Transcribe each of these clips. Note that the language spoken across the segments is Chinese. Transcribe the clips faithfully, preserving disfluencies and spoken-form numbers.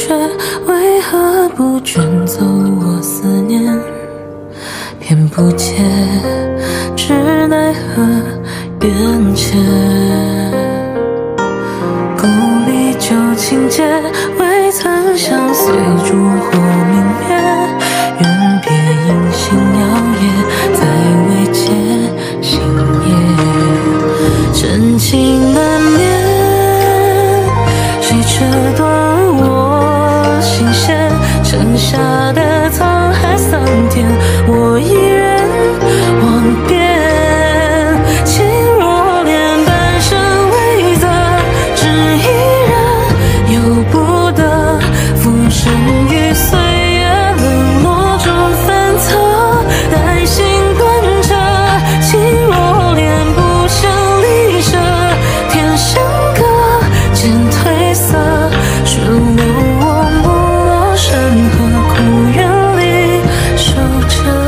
却为何不卷走我思念？偏不解，只奈何缘浅。故里旧情节，未曾相随烛火明灭。愿别因心摇曳，再未解心夜。真情难眠，谁折断我心弦？剩下的沧海桑田，我一人望遍。情若莲，半生未择，只一人由不得。浮生于岁月冷落中反侧，待心断彻。情若莲，不想离舍，天相隔，渐褪色。顺流我不落山河，苦愿里守着。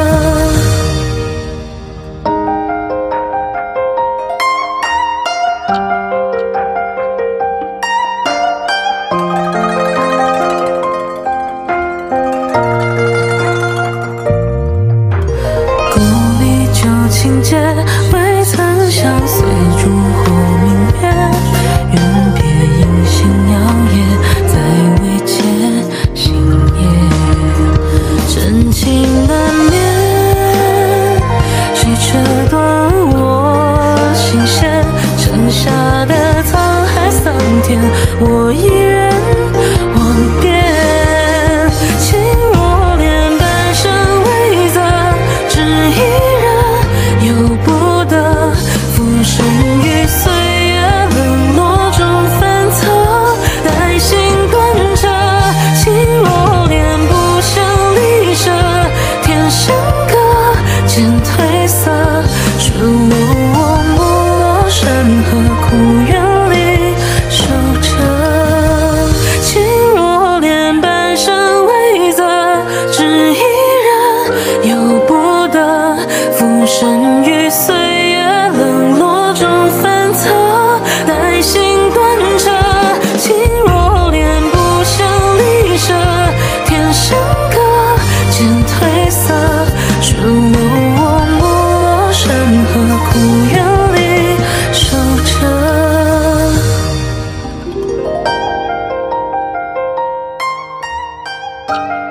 故里旧情节，未曾相随烛火明灭。愿别因心摇曳，再未解心夜。真情难眠，谁折断我心弦？剩下的沧海桑田，我一人望遍。情若莲，半生未择，只一人由不得。浮生于岁月冷落中反侧，待心断彻。情若莲，不想离舍，天相隔，渐褪色。顺流我不落山河，苦愿里守着。情若莲，半生未择，只一人由不得。浮生于岁月冷落中反侧，待心断彻。情若莲，不想离舍，天相隔，渐褪色。顺流我不落山河，苦愿里守着。